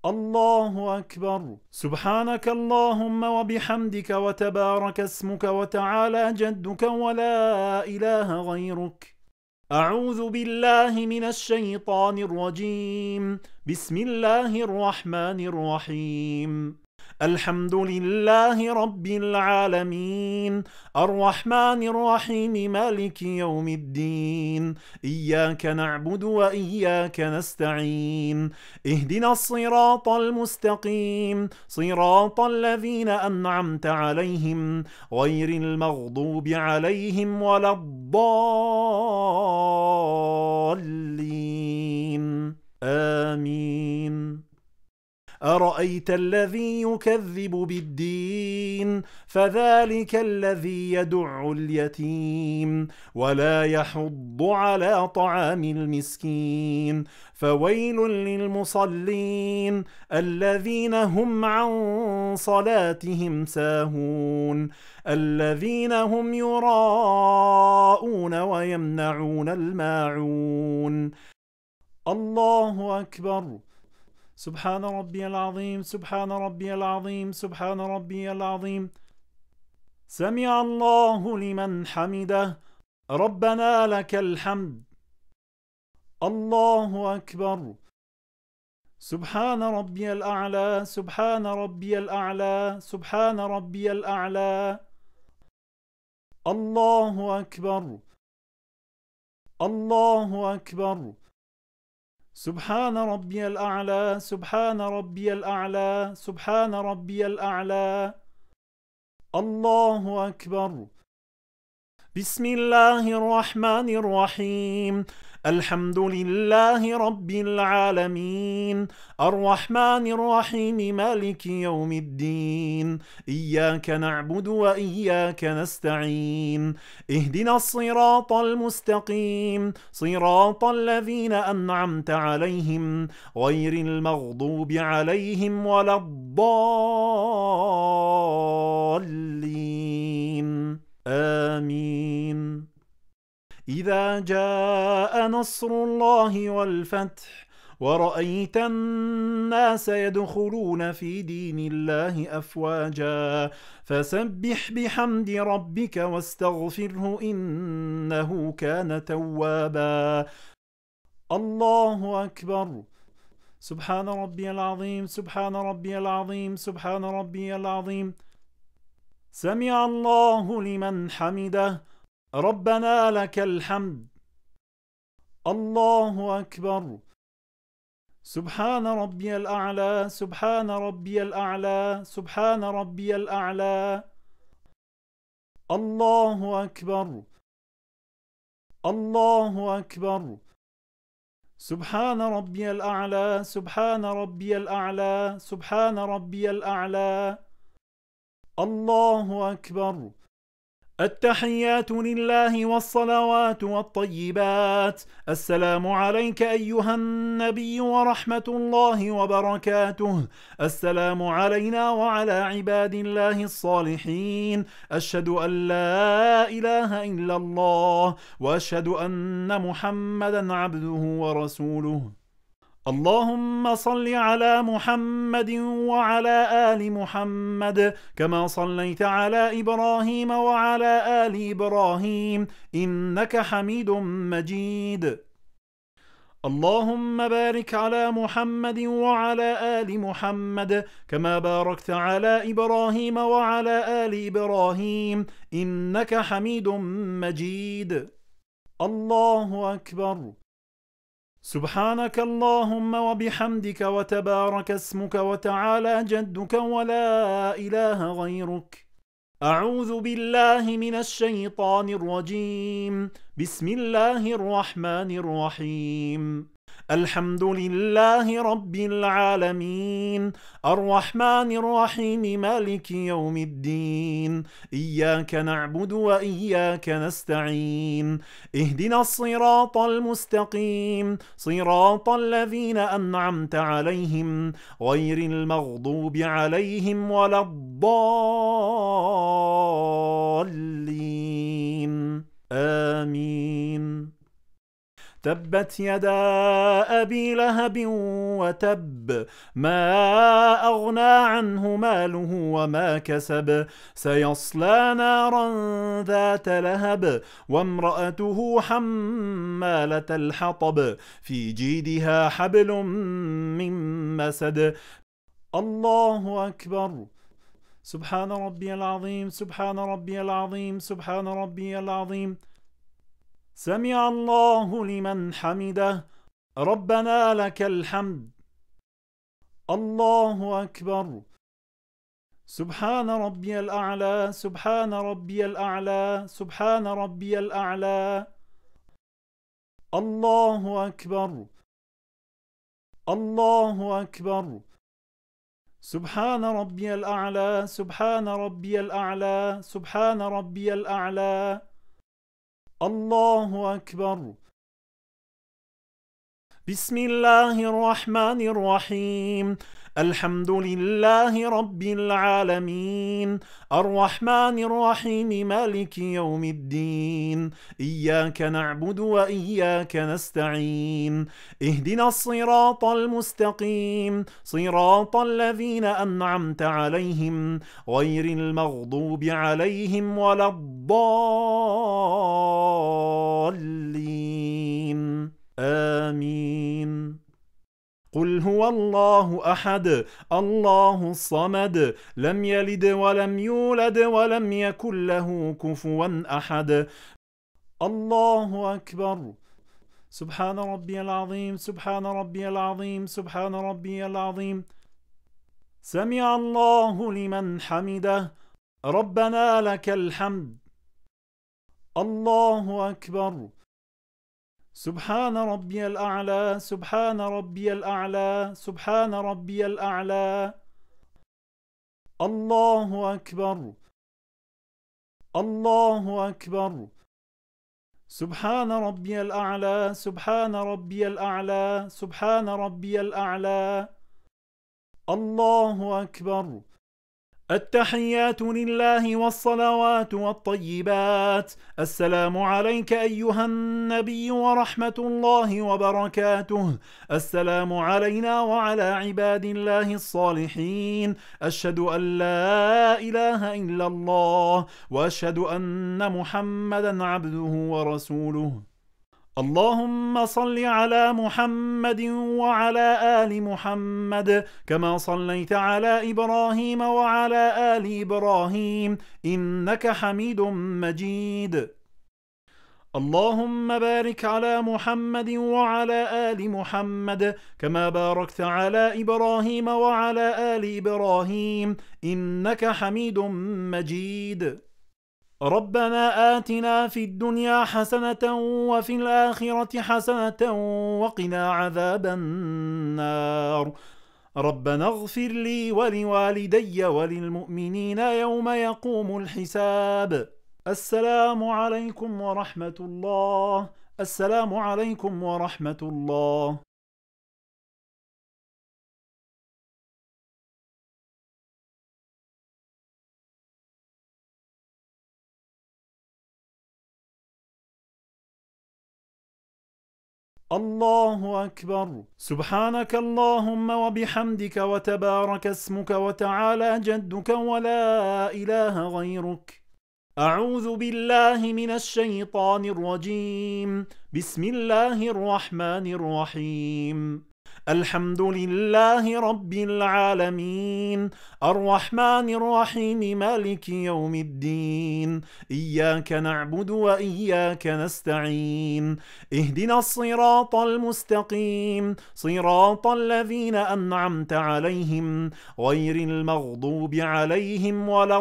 الله أكبر. سبحانك اللهم وبحمدك وتبارك اسمك وتعالى جدك ولا إله غيرك. أعوذ بالله من الشيطان الرجيم. بسم الله الرحمن الرحيم. الحمد لله رب العالمين، الرحمن الرحيم، مالك يوم الدين، إياك نعبد وإياك نستعين، اهدنا الصراط المستقيم، صراط الذين أنعمت عليهم غير المغضوب عليهم ولا الضالين، آمين. أرأيت الذي يكذب بالدين فذلك الذي يدع اليتيم ولا يحض على طعام المسكين فويل للمصلين الذين هم عن صلاتهم ساهون الذين هم يراءون ويمنعون الماعون. الله أكبر. سبحان ربي العظيم، سبحان ربي العظيم، سبحان ربي العظيم. سمع الله لمن حمده، ربنا لك الحمد. الله أكبر. سبحان ربي الأعلى، سبحان ربي الأعلى، سبحان ربي الأعلى. الله أكبر. الله أكبر. سبحان ربي الأعلى، سبحان ربي الأعلى، سبحان ربي الأعلى. الله أكبر. بسم الله الرحمن الرحيم. الحمد لله رب العالمين، الرحمن الرحيم، مالك يوم الدين، إياك نعبد وإياك نستعين، اهدنا الصراط المستقيم، صراط الذين أنعمت عليهم غير المغضوب عليهم ولا الضالين، آمين. إذا جاء نصر الله والفتح ورأيت الناس يدخلون في دين الله أفواجا فسبح بحمد ربك واستغفره إنه كان توابا. الله أكبر. سبحان ربي العظيم، سبحان ربي العظيم، سبحان ربي العظيم. سمع الله لمن حمده، ربنا لك الحمد. الله أكبر. سبحان ربي الأعلى، سبحان ربي الأعلى، سبحان ربي الأعلى. الله أكبر. الله أكبر. سبحان ربي الأعلى، سبحان ربي الأعلى، سبحان ربي الأعلى. الله أكبر. التحيات لله والصلوات والطيبات. السلام عليك أيها النبي ورحمة الله وبركاته. السلام علينا وعلى عباد الله الصالحين. أشهد أن لا إله إلا الله وأشهد أن محمدا عبده ورسوله. اللهم صل على محمد وعلى آل محمد كما صليت على إبراهيم وعلى آل إبراهيم إنك حميد مجيد. اللهم بارك على محمد وعلى آل محمد كما باركت على إبراهيم وعلى آل إبراهيم إنك حميد مجيد. الله أكبر. سبحانك اللهم وبحمدك وتبارك اسمك وتعالى جدك ولا إله غيرك. أعوذ بالله من الشيطان الرجيم. بسم الله الرحمن الرحيم. الحمد لله رب العالمين، الرحمن الرحيم، مالك يوم الدين، إياك نعبد وإياك نستعين، اهدنا الصراط المستقيم، صراط الذين أنعمت عليهم غير المغضوب عليهم ولا الضالين، آمين. تبت يدا أبي لهب وتب ما أغنى عنه ماله وما كسب سيصلى نارا ذات لهب وامرأته حمالة الحطب في جيدها حبل من مسد. الله أكبر. سبحان ربي العظيم سبحان ربي العظيم سبحان ربي العظيم. سمع الله لمن حمده ربنا لك الحمد. الله أكبر. سبحان ربي الأعلى سبحان ربي الأعلى سبحان ربي الأعلى. الله أكبر. الله أكبر. سبحان ربي الأعلى سبحان ربي الأعلى سبحان ربي الأعلى. الله أكبر. بسم الله الرحمن الرحيم. الحمد لله رب العالمين الرحمن الرحيم مالك يوم الدين إياك نعبد وإياك نستعين اهدنا الصراط المستقيم صراط الذين أنعمت عليهم غير المغضوب عليهم ولا الضالين آمين. قل هو الله أحد الله الصمد لم يلد ولم يولد ولم يكن له كفوا أحد. الله أكبر. سبحان ربي العظيم سبحان ربي العظيم سبحان ربي العظيم. سمع الله لمن حمده ربنا لك الحمد. الله أكبر. سبحان ربي الأعلى سبحان ربي الأعلى سبحان ربي الأعلى. الله أكبر. الله أكبر. سبحان ربي الأعلى سبحان ربي الأعلى سبحان ربي الأعلى. الله أكبر. التحيات لله والصلوات والطيبات. السلام عليك أيها النبي ورحمة الله وبركاته. السلام علينا وعلى عباد الله الصالحين. أشهد أن لا إله إلا الله وأشهد أن محمدا عبده ورسوله. اللهم صل على محمد وعلى آل محمد كما صليت على إبراهيم وعلى آل إبراهيم إنك حميد مجيد. اللهم بارك على محمد وعلى آل محمد كما باركت على إبراهيم وعلى آل إبراهيم إنك حميد مجيد. ربنا آتنا في الدنيا حسنة وفي الآخرة حسنة وقنا عذاب النار. ربنا اغفر لي ولوالدي وللمؤمنين يوم يقوم الحساب. السلام عليكم ورحمة الله. السلام عليكم ورحمة الله. الله أكبر. سبحانك اللهم وبحمدك وتبارك اسمك وتعالى جدك ولا إله غيرك. أعوذ بالله من الشيطان الرجيم. بسم الله الرحمن الرحيم. الحمد لله رب العالمين الرحمن الرحيم مالك يوم الدين إياك نعبد وإياك نستعين اهدنا الصراط المستقيم صراط الذين أنعمت عليهم غير المغضوب عليهم ولا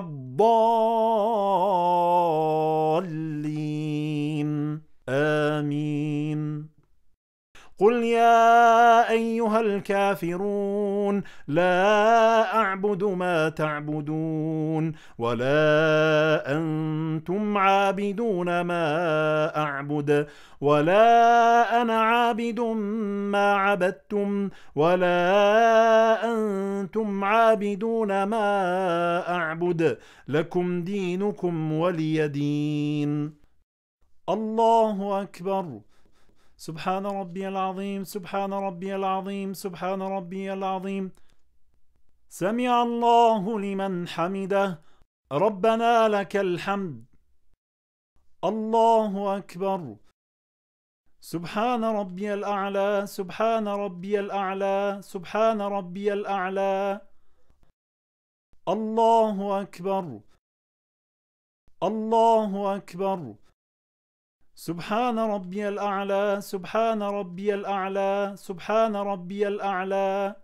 الضالين آمين. قل يا أيها الكافرون لا أعبد ما تعبدون ولا أنتم عابدون ما أعبد ولا أنا عابد ما عبدتم ولا أنتم عابدون ما أعبد لكم دينكم ولي دين. الله أكبر. سبحان ربي العظيم، سبحان ربي العظيم، سبحان ربي العظيم. سمع الله لمن حمده، ربنا لك الحمد. الله أكبر. سبحان ربي الأعلى، سبحان ربي الأعلى، سبحان ربي الأعلى. الله أكبر. الله أكبر. سبحان ربي الأعلى، سبحان ربي الأعلى، سبحان ربي الأعلى.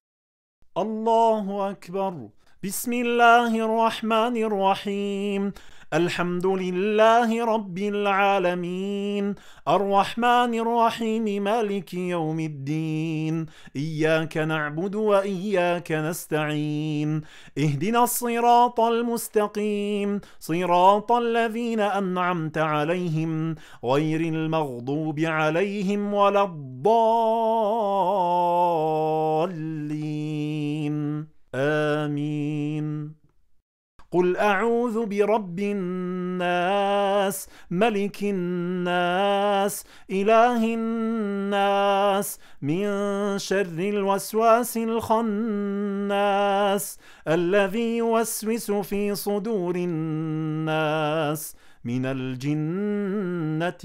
الله أكبر. بسم الله الرحمن الرحيم. الحمد لله رب العالمين، الرحمن الرحيم، مالك يوم الدين. إياك نعبد وإياك نستعين، اهدنا الصراط المستقيم، صراط الذين أنعمت عليهم غير المغضوب عليهم ولا الضالين. آمين. قل أعوذ برب الناس، ملك الناس، إله الناس، من شر الوسواس الخناس، الذي يوسوس في صدور الناس من الجنة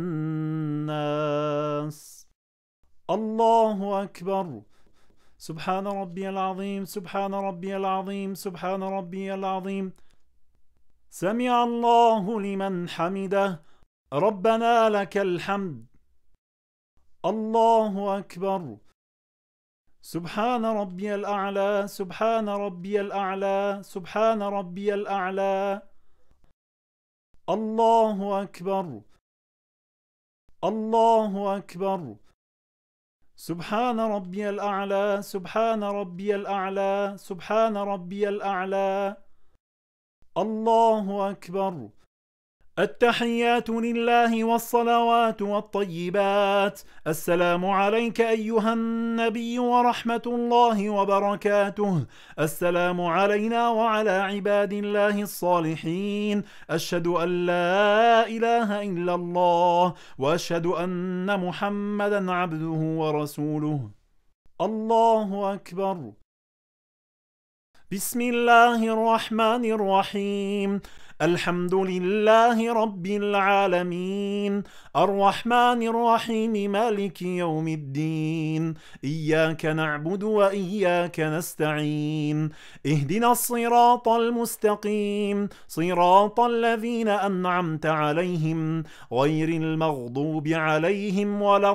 والناس. الله أكبر. سبحان ربي العظيم، سبحان ربي العظيم، سبحان ربي العظيم. سمع الله لمن حمده، ربنا لك الحمد. الله أكبر. سبحان ربي الأعلى، سبحان ربي الأعلى، سبحان ربي الأعلى. الله أكبر. الله أكبر. سبحان ربي الأعلى، سبحان ربي الأعلى، سبحان ربي الأعلى. الله أكبر. التحيات لله والصلوات والطيبات. السلام عليك أيها النبي ورحمة الله وبركاته. السلام علينا وعلى عباد الله الصالحين. أشهد أن لا إله إلا الله، وأشهد أن محمدا عبده ورسوله. الله أكبر. بسم الله الرحمن الرحيم. الحمد لله رب العالمين، الرحمن الرحيم، مالك يوم الدين. إياك نعبد وإياك نستعين، اهدنا الصراط المستقيم، صراط الذين أنعمت عليهم غير المغضوب عليهم ولا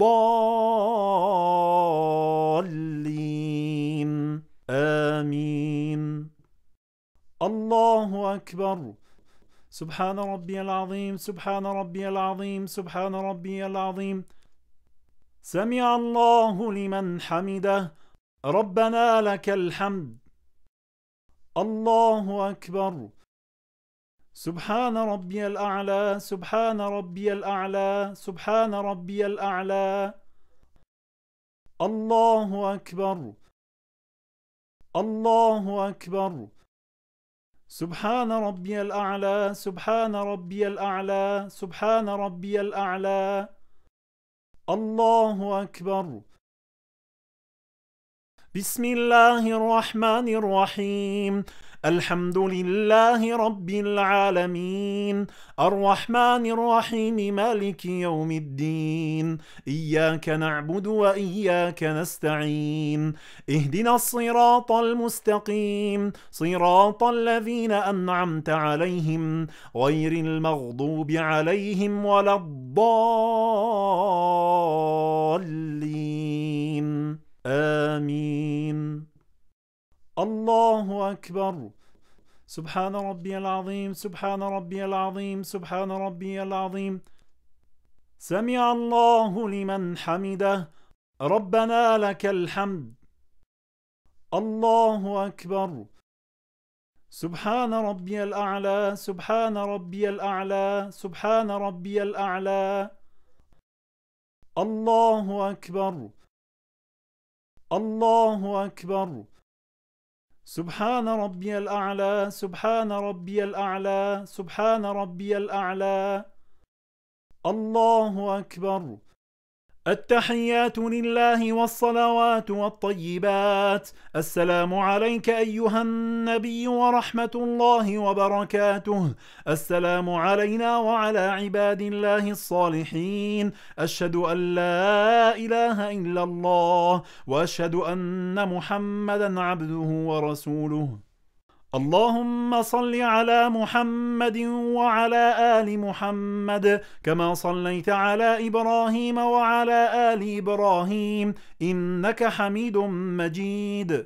الضالين. آمين. الله أكبر. سبحان ربي العظيم، سبحان ربي العظيم، سبحان ربي العظيم. سمع الله لمن حمده، ربنا لك الحمد. الله أكبر. سبحان ربي الأعلى، سبحان ربي الأعلى، سبحان ربي الأعلى. الله أكبر. الله أكبر. سبحان ربي الأعلى، سبحان ربي الأعلى، سبحان ربي الأعلى. الله أكبر. بسم الله الرحمن الرحيم. الحمد لله رب العالمين، الرحمن الرحيم، مالك يوم الدين. إياك نعبد وإياك نستعين، اهدنا الصراط المستقيم، صراط الذين أنعمت عليهم غير المغضوب عليهم ولا الضالين. آمين. الله أكبر. سبحان ربي العظيم، سبحان ربي العظيم، سبحان ربي العظيم. سمع الله لمن حمده، ربنا لك الحمد. الله أكبر. سبحان ربي الأعلى، سبحان ربي الأعلى، سبحان ربي الأعلى. الله أكبر. الله أكبر. سبحان ربي الأعلى، سبحان ربي الأعلى، سبحان ربي الأعلى. الله أكبر. التحيات لله والصلوات والطيبات. السلام عليك أيها النبي ورحمة الله وبركاته. السلام علينا وعلى عباد الله الصالحين. أشهد أن لا إله إلا الله وأشهد أن محمدا عبده ورسوله. اللهم صل على محمد وعلى آل محمد كما صليت على إبراهيم وعلى آل إبراهيم إنك حميد مجيد.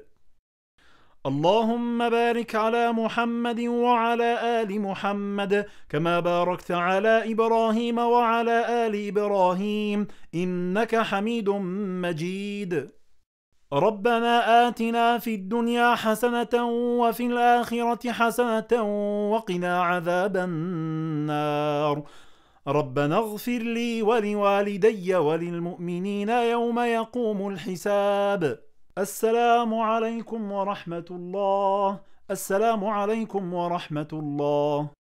اللهم بارك على محمد وعلى آل محمد كما باركت على إبراهيم وعلى آل إبراهيم إنك حميد مجيد. ربنا آتنا في الدنيا حسنة وفي الآخرة حسنة وقنا عذاب النار. ربنا اغفر لي ولوالدي وللمؤمنين يوم يقوم الحساب. السلام عليكم ورحمة الله. السلام عليكم ورحمة الله.